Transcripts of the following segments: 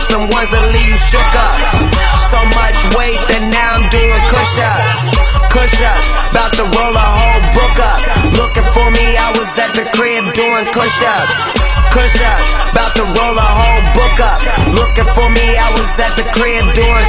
joints, them ones that leave you shook up. So much weight that now I'm doing Kush Ups. Kush Ups, bout to roll a whole book up. Looking for me, I was at the crib doing Kush Ups. Kush Ups, bout to roll a whole book up. Looking for me, I was at the crib doing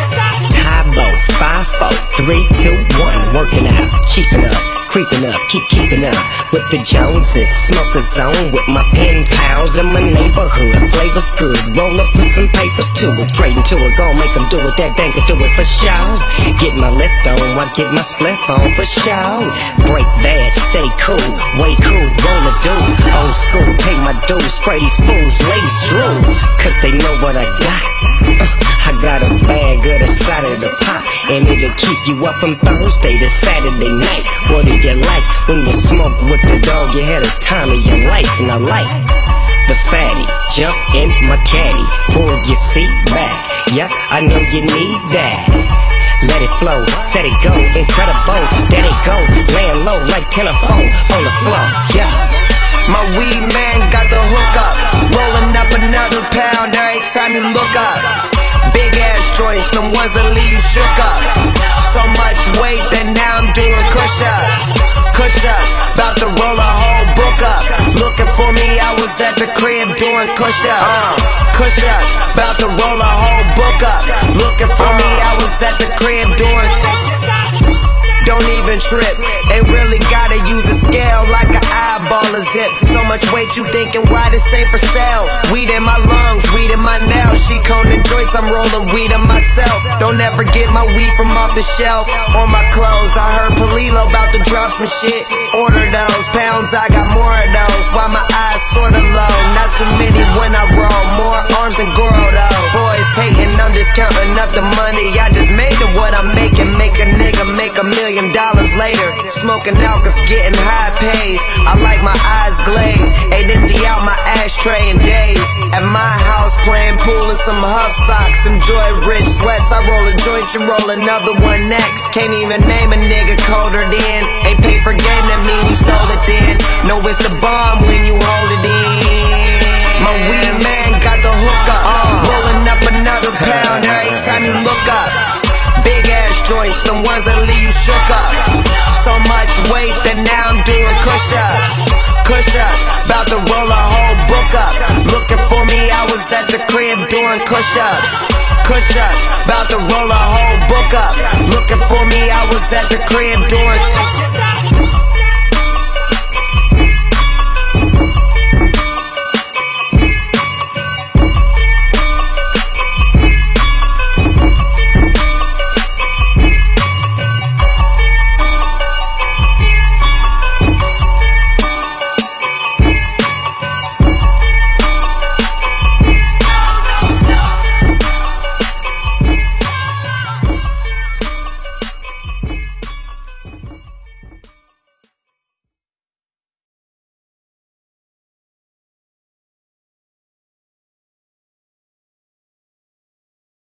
Tybo, 5, 4, 3, 2, 1. Working out, keeping up, creeping up, keeping up with the Joneses. Smoker zone with my pen pals in my neighborhood. Flavor's good, roll up, put some papers to it. Straight into it, gon' make them do it. That dang can do it for sure. Get my lift on, I get my spliff on for sure. Break bad, stay cool, way cool, roll a dude. Old school, pay my dues, spray these fools, ladies drool. Cause they know what I got. I got a bag of the side of the pot, and it'll keep you up from Thursday to Saturday night. What do you like when you smoke with the dog? You had a time of your life, and I like the fatty. Jump in my caddy, pull your seat back. Yep, I know you need that. Let it flow, set it go, incredible. There they go, laying low like telephone on the floor. Yeah. My weed man got the hook up, rolling up another pound every time you look up. Big ass joints, them ones that leave you shook up. So much weight that now I'm doing Kush Ups. Kush Ups, bout to roll a whole book up. Looking for me, I was at the crib doing Kush Ups. Kush Ups, bout to roll a whole book up. Looking for me, I was at the crib doing. Don't even trip, ain't really gotta use a scale like an eyeball is hip. So much weight you thinking why this ain't for sale. Weed in my lungs, weed in my nails. She coning joints, I'm rolling weed in myself. Don't ever get my weed from off the shelf or my clothes. I heard Palilo about to drop some shit. Order those pounds, I got more of those. While my eyes sorta low, not too many when I roll. More arms than Goro though. Boys hating, I'm just counting up the money. I just made it what I'm making. Make a nigga make $1 million later. Smoking out cause getting high pays. I like my eyes glazed. Ain't empty out my ashtray in days. At my house playing pool in some Huff socks. Enjoy rich sweats. I roll a joint, you roll another one next. Can't even name a nigga colder than. Ain't pay for game, that mean you stole it then. No, it's the bomb when you hold it in. My weed man got the hook up, rolling up another pound every time you look up. Big ass joints, them ones that leave you shook up. So much weight that now I'm doing Kush Ups. Kush Ups, bout to roll a whole book up. Looking for me, I was at the crib doing Kush Ups. Kush Ups, bout to roll a whole book up. Looking for me, I was at the crib doing